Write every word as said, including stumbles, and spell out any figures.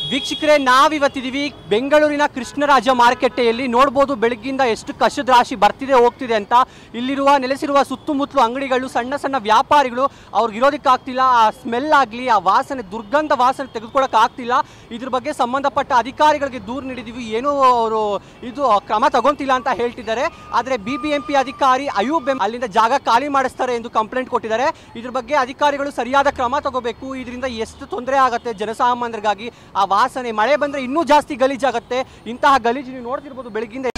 ವೀಕ್ಷಕರೇ, ನಾವಿವತ್ತಿದ್ದೀವಿ ಬೆಂಗಳೂರಿನ ಕೃಷ್ಣರಾಜ ಮಾರುಕಟ್ಟೆಯಲ್ಲಿ. ನೋಡ್ಬೋದು ಬೆಳಗ್ಗಿಂದ ಎಷ್ಟು ಕಸದ ರಾಶಿ ಬರ್ತಿದೆ ಹೋಗ್ತಿದೆ ಅಂತ. ಇಲ್ಲಿರುವ ನೆಲೆಸಿರುವ ಸುತ್ತಮುತ್ತಲು ಅಂಗಡಿಗಳು, ಸಣ್ಣ ಸಣ್ಣ ವ್ಯಾಪಾರಿಗಳು ಅವ್ರಿಗೆ ಇರೋದಕ್ಕಾಗ್ತಿಲ್ಲ. ಆ ಸ್ಮೆಲ್ ಆಗಲಿ, ಆ ವಾಸನೆ, ದುರ್ಗಂಧ ವಾಸನೆ ತೆಗೆದುಕೊಳ್ಳೋಕ್ಕಾಗ್ತಿಲ್ಲ. ಇದ್ರ ಬಗ್ಗೆ ಸಂಬಂಧಪಟ್ಟ ಅಧಿಕಾರಿಗಳಿಗೆ ದೂರು ನೀಡಿದ್ದೀವಿ, ಏನೂ ಅವರು ಇದು ಕ್ರಮ ತಗೊಂತಿಲ್ಲ ಅಂತ ಹೇಳ್ತಿದ್ದಾರೆ. ಆದರೆ ಬಿ ಬಿ ಎಂ ಪಿ ಅಧಿಕಾರಿ ಅಯೂಬ್ ಅಲ್ಲಿಂದ ಜಾಗ ಖಾಲಿ ಮಾಡಿಸ್ತಾರೆ ಎಂದು ಕಂಪ್ಲೇಂಟ್ ಕೊಟ್ಟಿದ್ದಾರೆ. ಇದ್ರ ಬಗ್ಗೆ ಅಧಿಕಾರಿಗಳು ಸರಿಯಾದ ಕ್ರಮ ತಗೋಬೇಕು. ಇದರಿಂದ ಎಷ್ಟು ತೊಂದರೆ ಆಗುತ್ತೆ ಜನಸಾಮಾನ್ಯರಿಗಾಗಿ. ಆ ವಾಸನೆ, ಮಳೆ ಬಂದರೆ ಇನ್ನೂ ಜಾಸ್ತಿ ಗಲೀಜಾಗುತ್ತೆ. ಇಂತಹ ಗಲೀಜು ನೀವು ನೋಡ್ತಿರ್ಬೋದು, ಬೆಳಗ್ಗಿಂದ